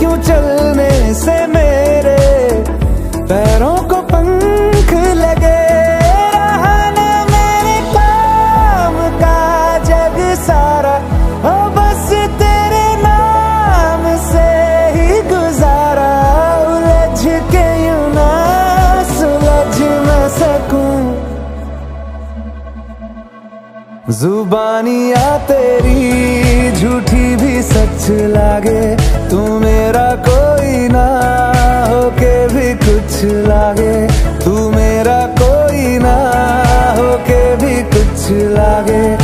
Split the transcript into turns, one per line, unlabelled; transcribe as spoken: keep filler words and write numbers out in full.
यूं चलने से मेरे पैरों को पंख लगे, रहा न मेरे काम का जग सारा, हो बस तेरे नाम से ही गुजारा। उलझ के यूं ना सुलझ न सकूं, जुबानियाँ तेरी झूठी भी सच लागे, तू मेरा कोई ना होके भी कुछ लागे, तू मेरा कोई ना होके भी कुछ लागे।